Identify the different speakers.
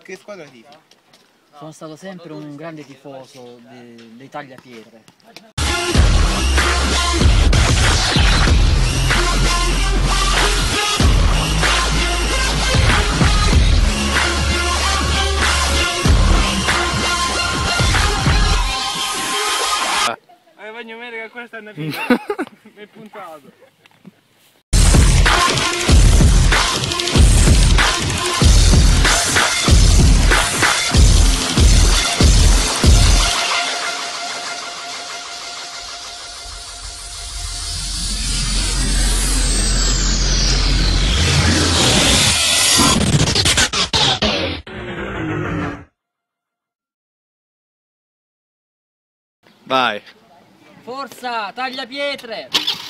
Speaker 1: Che squadra tifi?
Speaker 2: Sono stato sempre un grande tifoso dei Tagliapietre.
Speaker 3: Voglio vedere che questa è una pizza. Mi è puntato.
Speaker 4: Vai.
Speaker 2: Forza, Tagliapietre!